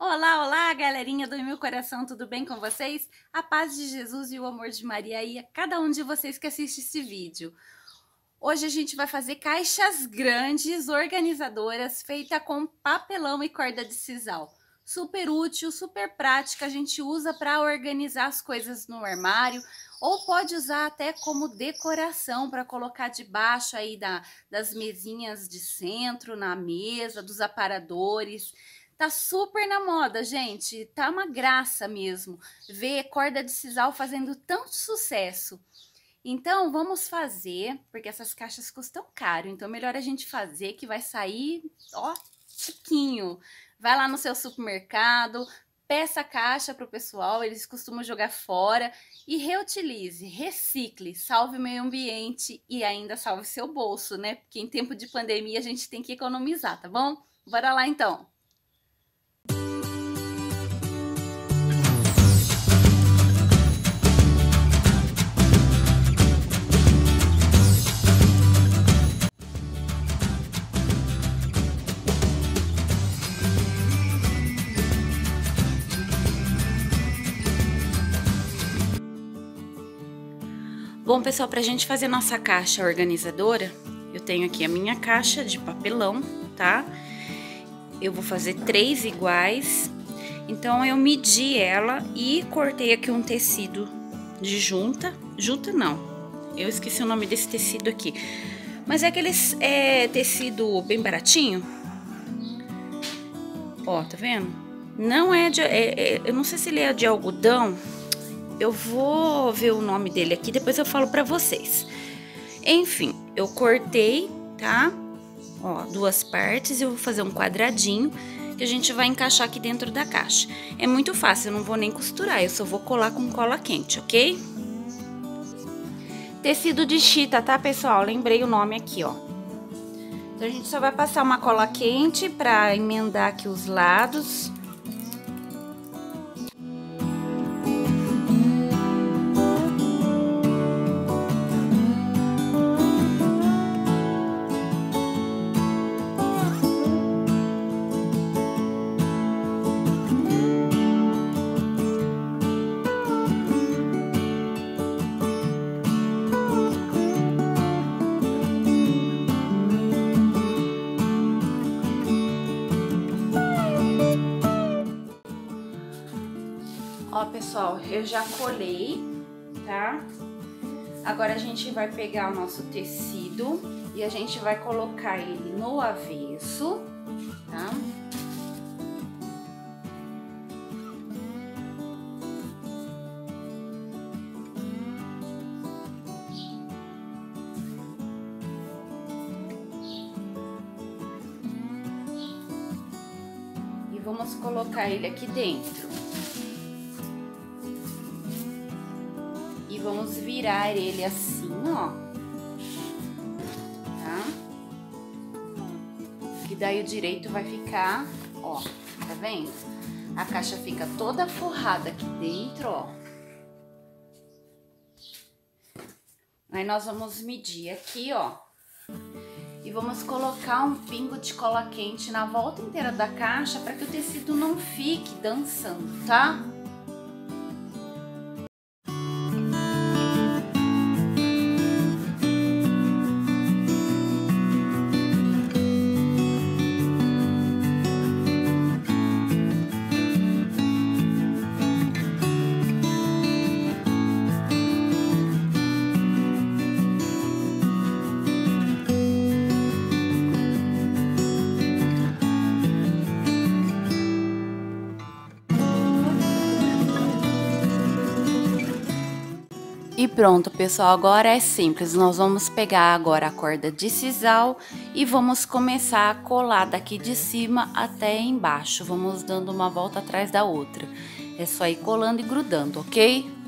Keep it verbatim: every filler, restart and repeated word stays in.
Olá, olá, galerinha do meu coração, tudo bem com vocês? A paz de Jesus e o amor de Maria e a cada um de vocês que assiste esse vídeo. Hoje a gente vai fazer caixas grandes, organizadoras, feita com papelão e corda de sisal. Super útil, super prática, a gente usa para organizar as coisas no armário, ou pode usar até como decoração para colocar debaixo aí da, das mesinhas de centro, na mesa, dos aparadores. Tá super na moda, gente, tá uma graça mesmo ver corda de sisal fazendo tanto sucesso. Então, vamos fazer, porque essas caixas custam caro, então melhor a gente fazer que vai sair, ó, chiquinho. Vai lá no seu supermercado, peça a caixa pro pessoal, eles costumam jogar fora e reutilize, recicle, salve o meio ambiente e ainda salve seu bolso, né? Porque em tempo de pandemia a gente tem que economizar, tá bom? Bora lá então! Bom, pessoal, para a gente fazer nossa caixa organizadora, eu tenho aqui a minha caixa de papelão, tá? Eu vou fazer três iguais, então eu medi ela e cortei aqui um tecido de junta. Junta não, eu esqueci o nome desse tecido aqui, mas é aquele é, tecido bem baratinho. Ó, tá vendo? Não é de... É, é, eu não sei se ele é de algodão. Eu vou ver o nome dele aqui, depois eu falo pra vocês. Enfim, eu cortei, tá? Ó, duas partes e eu vou fazer um quadradinho que a gente vai encaixar aqui dentro da caixa. É muito fácil, eu não vou nem costurar, eu só vou colar com cola quente, ok? Tecido de chita, tá, pessoal? Lembrei o nome aqui, ó. Então, a gente só vai passar uma cola quente pra emendar aqui os lados. Ó, pessoal, eu já colei, tá? Agora a gente vai pegar o nosso tecido e a gente vai colocar ele no avesso, tá? E vamos colocar ele aqui dentro. E vamos virar ele assim, ó, tá? Que daí o direito vai ficar, ó, tá vendo? A caixa fica toda forrada aqui dentro, ó. Aí nós vamos medir aqui, ó. E vamos colocar um pingo de cola quente na volta inteira da caixa para que o tecido não fique dançando, tá? E pronto, pessoal, agora é simples, nós vamos pegar agora a corda de sisal e vamos começar a colar daqui de cima até embaixo, vamos dando uma volta atrás da outra. É só ir colando e grudando, ok?